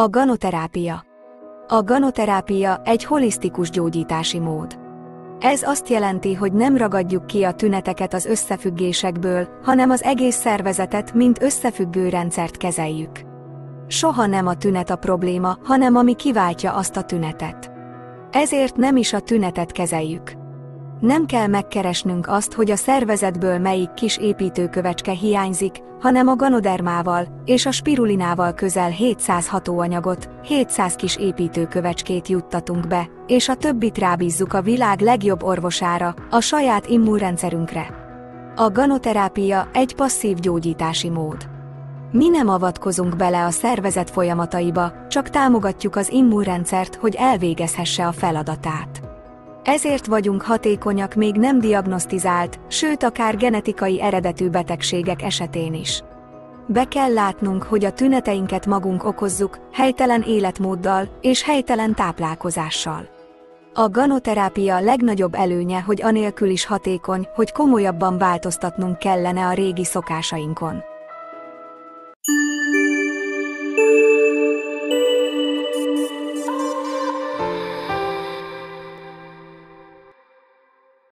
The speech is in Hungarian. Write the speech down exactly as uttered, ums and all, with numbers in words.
A ganoterápia. A ganoterápia egy holisztikus gyógyítási mód. Ez azt jelenti, hogy nem ragadjuk ki a tüneteket az összefüggésekből, hanem az egész szervezetet, mint összefüggő rendszert kezeljük. Soha nem a tünet a probléma, hanem ami kiváltja azt a tünetet. Ezért nem is a tünetet kezeljük. Nem kell megkeresnünk azt, hogy a szervezetből melyik kis építőkövecske hiányzik, hanem a ganodermával és a spirulinával közel hétszáz hatóanyagot, hétszáz kis építőkövecskét juttatunk be, és a többit rábízzuk a világ legjobb orvosára, a saját immunrendszerünkre. A ganoterápia egy passzív gyógyítási mód. Mi nem avatkozunk bele a szervezet folyamataiba, csak támogatjuk az immunrendszert, hogy elvégezhesse a feladatát. Ezért vagyunk hatékonyak még nem diagnosztizált, sőt akár genetikai eredetű betegségek esetén is. Be kell látnunk, hogy a tüneteinket magunk okozzuk, helytelen életmóddal és helytelen táplálkozással. A ganoterápia legnagyobb előnye, hogy anélkül is hatékony, hogy komolyabban változtatnunk kellene a régi szokásainkon.